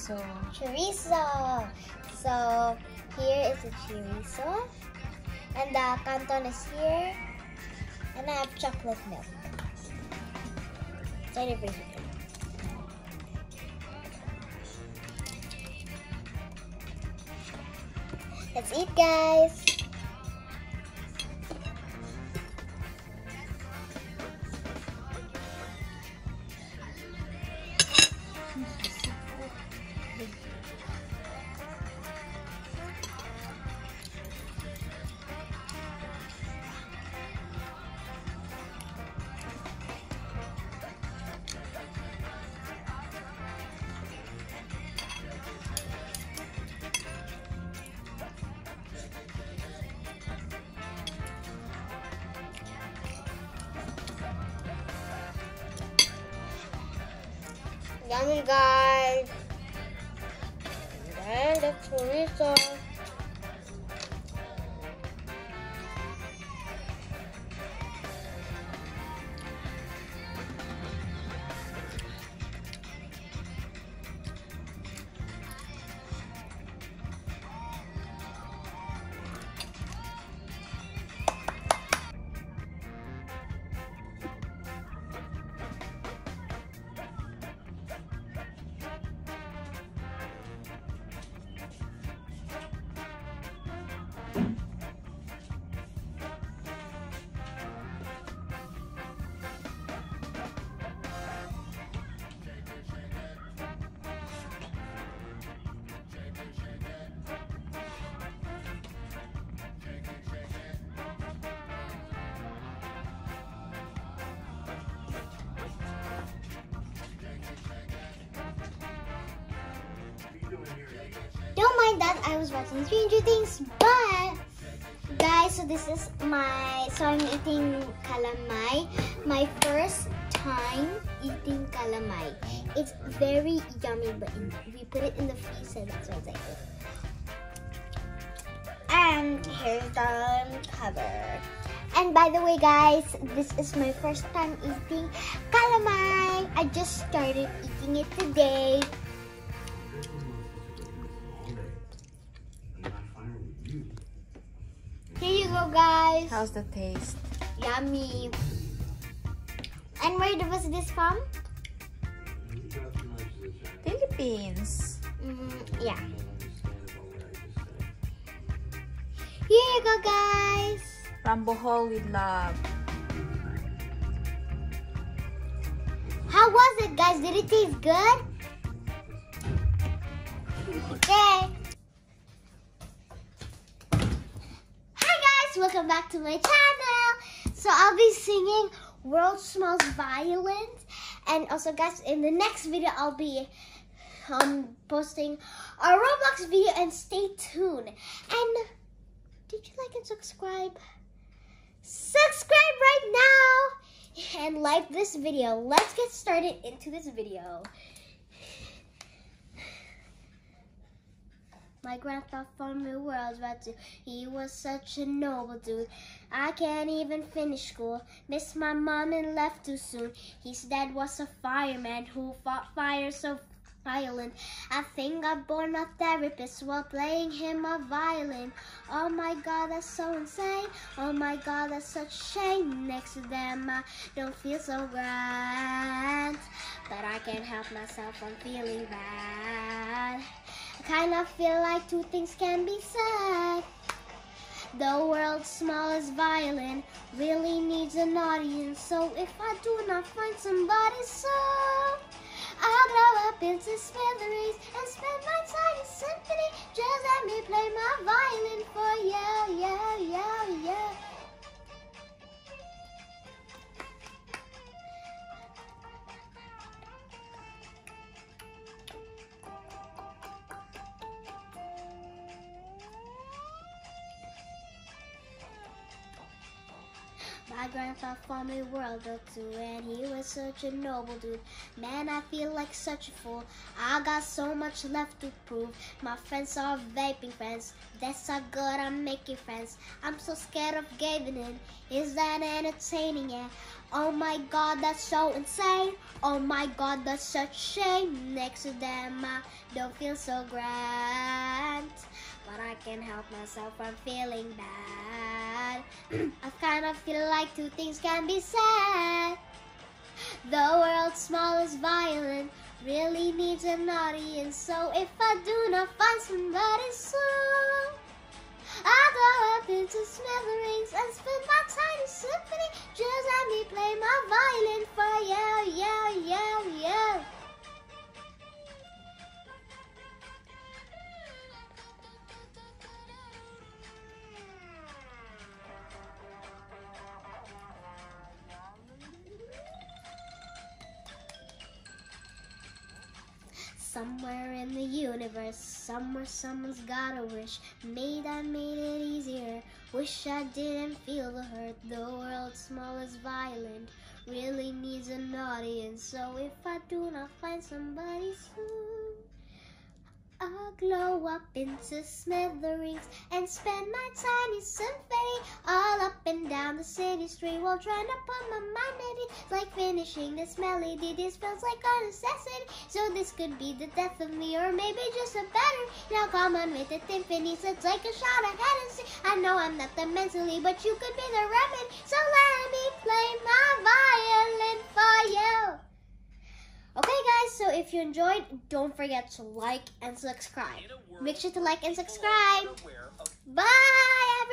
chorizo. Chorizo. So here is the chorizo, and the canton is here, and I have chocolate milk. So I bring it. Let's eat, guys. Yummy, guys. And the chorizo. Don't mind that I was watching Stranger Things, but guys, so this is I'm eating calamay. My first time eating calamay. It's very yummy, but we put it in the freezer, that's why it's like this. And here's the cover. And by the way, guys, this is my first time eating calamay. I just started eating it today. Here you go, guys. How's the taste? Yummy. And where was this from? Philippines. Yeah. Here you go, guys. From Bohol with love. How was it, guys? Did it taste good? Okay. Welcome back to my channel. So I'll be singing World Smells Violent, and also, guys, in the next video I'll be posting a Roblox video, and stay tuned. And did you like and subscribe? Subscribe right now and like this video. Let's get started into this video. My grandpa from the world's right too. He was such a noble dude. I can't even finish school. Missed my mom and left too soon. His dad was a fireman who fought fire so violent. I think I bore my therapist while playing him a violin. Oh my God, that's so insane. Oh my God, that's such a shame. Next to them, I don't feel so grand, but I can't help myself from feeling bad. I kind of feel like two things can be said. The world's smallest violin really needs an audience. So if I do not find somebody soon, I'll grow up into smithereens and spend my tiny symphony. Just let me play my violin for you, yeah, yeah, yeah. My grandpa farmed a world or two, and he was such a noble dude. Man, I feel like such a fool. I got so much left to prove. My friends are vaping friends. That's how good I'm making friends. I'm so scared of giving in. Is that entertaining? Yeah. Oh my God, that's so insane. Oh my God, that's such shame. Next to them, I don't feel so grand. But I can't help myself, I'm feeling bad. I kind of feel like two things can be said. The world's smallest violin really needs an audience. So if I do not find somebody soon, I'll go up into smithereens and spin my tiny symphony. Just let me play my violin for you, you, you, you. Somewhere in the universe, somewhere someone's got a wish. Made it easier. Wish I didn't feel the hurt. The world's smallest violin really needs an audience. So if I do not find somebody soon, I'll glow up into smithereens and spend my tiny symphony all up and down the city street while trying to put my mind at it. It's like finishing this melody. This feels like a necessity. So this could be the death of me, or maybe just a better. Now come on with the symphony. So it's like a shot of Hennessy. I know I'm not the mentally, but you could be the remedy. So let me play my violin for you. Okay guys, so if you enjoyed, don't forget to like and subscribe. Make sure to like and subscribe. Bye!